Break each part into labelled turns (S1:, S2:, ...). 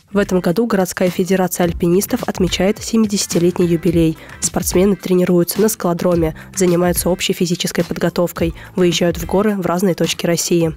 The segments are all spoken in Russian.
S1: В этом году городская федерация альпинистов отмечает 70-летний юбилей. Спортсмены тренируются на скалодроме, занимаются общей физической подготовкой, выезжают в горы в разные точки России.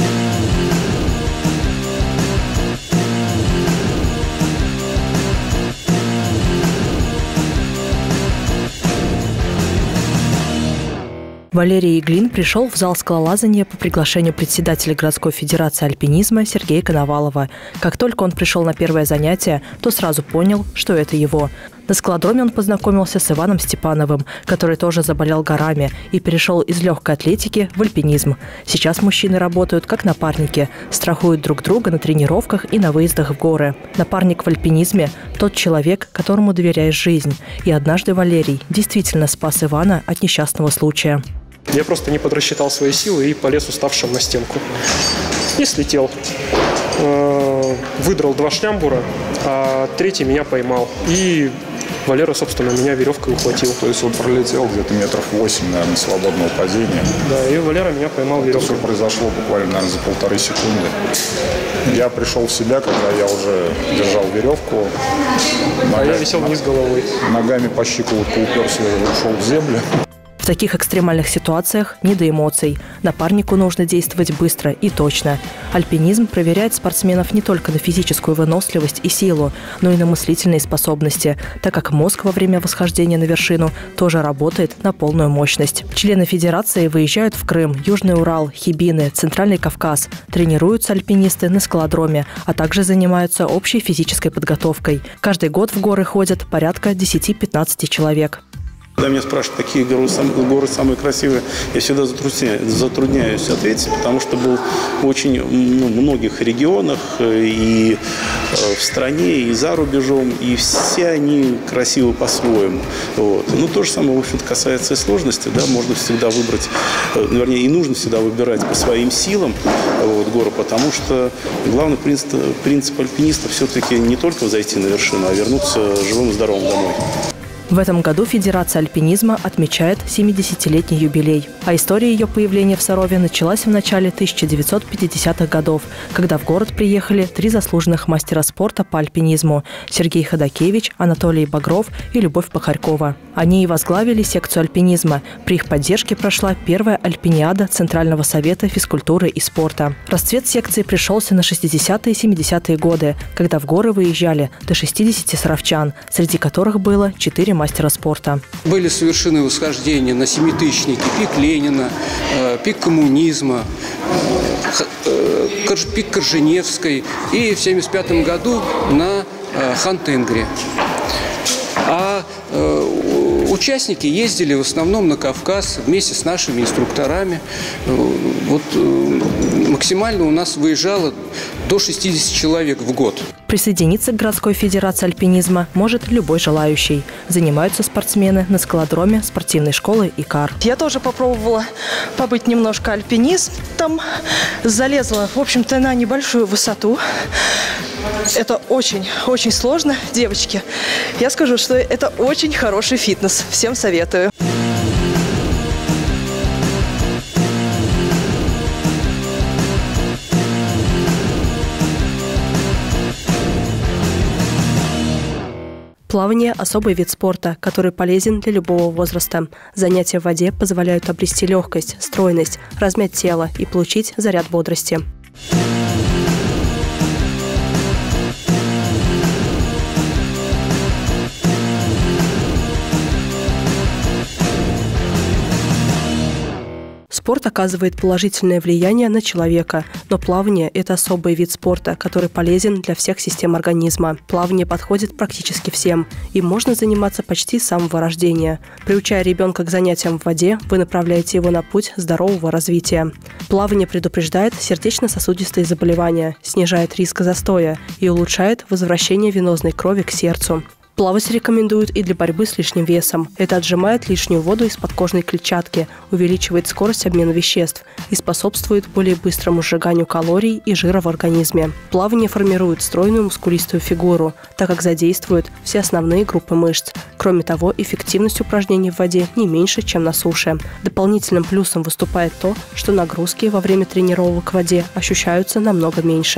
S1: Валерий Иглин пришел в зал скалолазания по приглашению председателя городской федерации альпинизма Сергея Коновалова. Как только он пришел на первое занятие, то сразу понял, что это его. На скалодроме он познакомился с Иваном Степановым, который тоже заболел горами и перешел из легкой атлетики в альпинизм. Сейчас мужчины работают как напарники, страхуют друг друга на тренировках и на выездах в горы. Напарник в альпинизме – тот человек, которому доверяешь жизнь. И однажды Валерий действительно спас Ивана от несчастного случая.
S2: Я просто не подрасчитал свои силы и полез уставшим на стенку. И слетел. Выдрал 2 шлямбура, а 3-й меня поймал. И Валера, собственно, меня веревкой ухватил.
S3: То есть он пролетел где-то метров 8, наверное, свободного падения.
S2: Да, и Валера меня поймал веревкой.
S3: Это все произошло буквально, наверное, за 1,5 секунды. Я пришел в себя, когда я уже держал веревку.
S2: Я висел вниз головой.
S3: Ногами по щиколотку уперся и ушел в землю.
S1: В таких экстремальных ситуациях не до эмоций. Напарнику нужно действовать быстро и точно. Альпинизм проверяет спортсменов не только на физическую выносливость и силу, но и на мыслительные способности, так как мозг во время восхождения на вершину тоже работает на полную мощность. Члены федерации выезжают в Крым, Южный Урал, Хибины, Центральный Кавказ. Тренируются альпинисты на скалодроме, а также занимаются общей физической подготовкой. Каждый год в горы ходят порядка 10-15 человек.
S4: Когда меня спрашивают, какие горы самые красивые, я всегда затрудняюсь ответить, потому что был в очень многих регионах и в стране, и за рубежом, и все они красивы по-своему. Вот. Ну, то же самое, в общем-то, касается и сложности. Да? Можно всегда выбрать, вернее, и нужно всегда выбирать по своим силам горы, потому что главный принцип альпиниста все-таки не только зайти на вершину, а вернуться живым и здоровым домой.
S1: В этом году Федерация альпинизма отмечает 70-летний юбилей. А история ее появления в Сарове началась в начале 1950-х годов, когда в город приехали 3 заслуженных мастера спорта по альпинизму – Сергей Ходакевич, Анатолий Багров и Любовь Пахарькова. Они и возглавили секцию альпинизма. При их поддержке прошла первая альпиниада Центрального совета физкультуры и спорта. Расцвет секции пришелся на 60-е и 70-е годы, когда в горы выезжали до 60 саровчан, среди которых было 4 мастера спорта.
S5: Были совершены восхождения на семитысячники, пик Ленина, пик коммунизма, пик Корженевской и в 1975 году на Хан-Тенгри. А участники ездили в основном на Кавказ вместе с нашими инструкторами. Вот максимально у нас выезжало до 60 человек в год.
S1: Присоединиться к городской федерации альпинизма может любой желающий. Занимаются спортсмены на скалодроме спортивной школы ИКАР.
S6: Я тоже попробовала побыть немножко альпинистом. Залезла, в общем-то, на небольшую высоту. Это очень сложно, девочки. Я скажу, что это очень хороший фитнес. Всем советую.
S1: Плавание – особый вид спорта, который полезен для любого возраста. Занятия в воде позволяют обрести легкость, стройность, размять тело и получить заряд бодрости. Спорт оказывает положительное влияние на человека, но плавание – это особый вид спорта, который полезен для всех систем организма. Плавание подходит практически всем, им можно заниматься почти с самого рождения. Приучая ребенка к занятиям в воде, вы направляете его на путь здорового развития. Плавание предупреждает сердечно-сосудистые заболевания, снижает риск застоя и улучшает возвращение венозной крови к сердцу. Плавать рекомендуют и для борьбы с лишним весом. Это отжимает лишнюю воду из подкожной клетчатки, увеличивает скорость обмена веществ и способствует более быстрому сжиганию калорий и жира в организме. Плавание формирует стройную мускулистую фигуру, так как задействует все основные группы мышц. Кроме того, эффективность упражнений в воде не меньше, чем на суше. Дополнительным плюсом выступает то, что нагрузки во время тренировок в воде ощущаются намного меньше.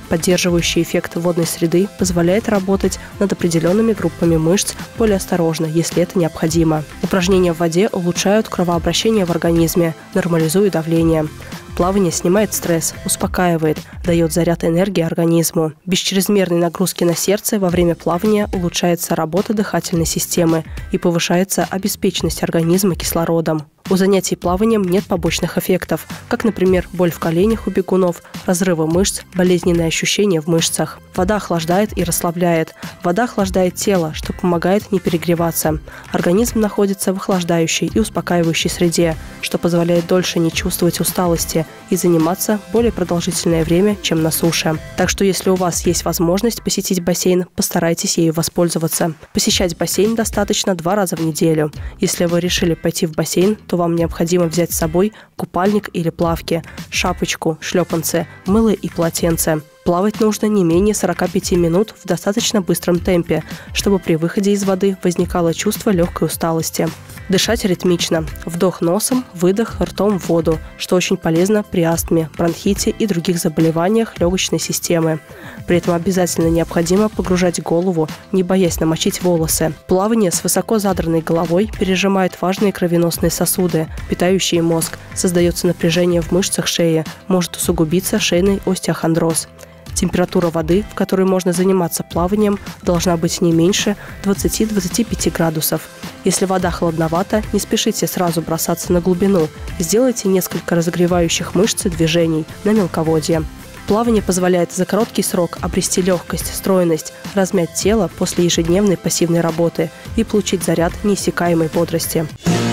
S1: Поддерживающий эффект водной среды позволяет работать над определенными группами мышц более осторожно, если это необходимо. Упражнения в воде улучшают кровообращение в организме, нормализуют давление. Плавание снимает стресс, успокаивает, дает заряд энергии организму. Без чрезмерной нагрузки на сердце во время плавания улучшается работа дыхательной системы и повышается обеспеченность организма кислородом. У занятий плаванием нет побочных эффектов, как, например, боль в коленях у бегунов, разрывы мышц, болезненные ощущения в мышцах. Вода охлаждает и расслабляет. Вода охлаждает тело, что помогает не перегреваться. Организм находится в охлаждающей и успокаивающей среде, что позволяет дольше не чувствовать усталости и заниматься более продолжительное время, чем на суше. Так что если у вас есть возможность посетить бассейн, постарайтесь ею воспользоваться. Посещать бассейн достаточно 2 раза в неделю. Если вы решили пойти в бассейн, то вам необходимо взять с собой купальник или плавки, шапочку, шлепанцы, мыло и полотенце. Плавать нужно не менее 45 минут в достаточно быстром темпе, чтобы при выходе из воды возникало чувство легкой усталости. Дышать ритмично. Вдох носом, выдох ртом в воду, что очень полезно при астме, бронхите и других заболеваниях легочной системы. При этом обязательно необходимо погружать голову, не боясь намочить волосы. Плавание с высоко задранной головой пережимает важные кровеносные сосуды, питающие мозг. Создается напряжение в мышцах шеи, может усугубиться шейный остеохондроз. Температура воды, в которой можно заниматься плаванием, должна быть не меньше 20-25 градусов. Если вода холодновата, не спешите сразу бросаться на глубину. Сделайте несколько разогревающих мышц движений на мелководье. Плавание позволяет за короткий срок обрести легкость, стройность, размять тело после ежедневной пассивной работы и получить заряд неиссякаемой бодрости.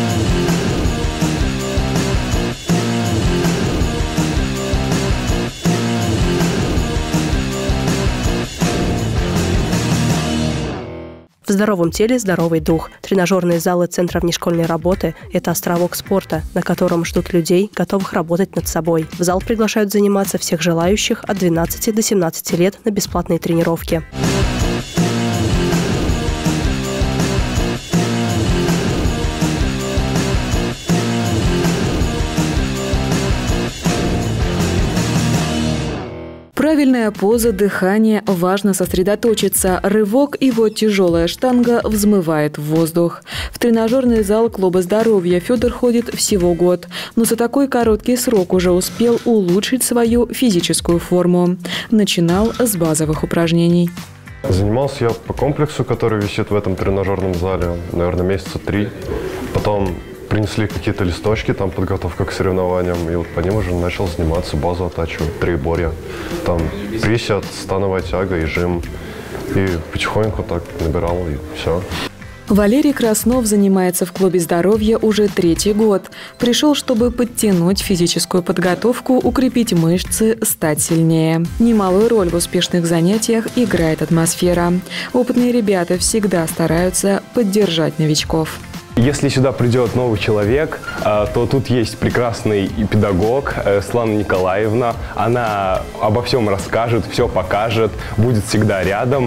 S1: В здоровом теле здоровый дух. Тренажерные залы Центра внешкольной работы – это островок спорта, на котором ждут людей, готовых работать над собой. В зал приглашают заниматься всех желающих от 12 до 17 лет на бесплатные тренировки.
S7: Правильная поза, дыхание, важно сосредоточиться. Рывок, и вот тяжелая штанга взмывает в воздух. В тренажерный зал Клуба здоровья Федор ходит всего год, но за такой короткий срок уже успел улучшить свою физическую форму. Начинал с базовых упражнений.
S8: Занимался я по комплексу, который висит в этом тренажерном зале, наверное, месяца 3. Потом принесли какие-то листочки, там подготовка к соревнованиям, и вот по ним уже начал заниматься, базу оттачивать, триборья. Там присед, становая тяга и жим. И потихоньку так набирал, и все.
S7: Валерий Краснов занимается в Клубе здоровья уже 3-й год. Пришел, чтобы подтянуть физическую подготовку, укрепить мышцы, стать сильнее. Немалую роль в успешных занятиях играет атмосфера. Опытные ребята всегда стараются поддержать новичков.
S9: Если сюда придет новый человек, то тут есть прекрасный педагог Светлана Николаевна. Она обо всем расскажет, все покажет, будет всегда рядом.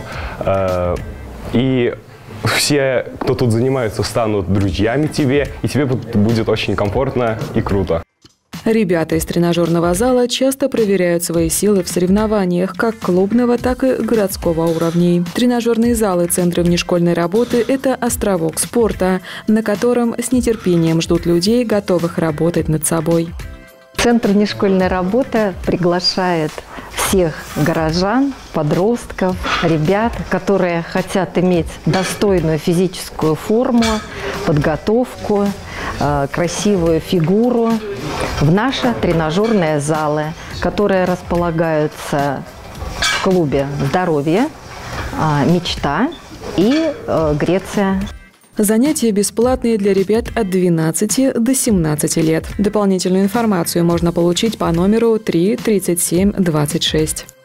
S9: И все, кто тут занимается, станут друзьями тебе, и тебе будет очень комфортно и круто.
S7: Ребята из тренажерного зала часто проверяют свои силы в соревнованиях как клубного, так и городского уровней. Тренажерные залы Центра внешкольной работы – это островок спорта, на котором с нетерпением ждут людей, готовых работать над собой.
S10: Центр внешкольной работы приглашает всех горожан, подростков, ребят, которые хотят иметь достойную физическую форму, подготовку, красивую фигуру в наши тренажерные залы, которые располагаются в Клубе здоровья, Мечта и Греция.
S7: Занятия бесплатные для ребят от 12 до 17 лет. Дополнительную информацию можно получить по номеру 3 37 26.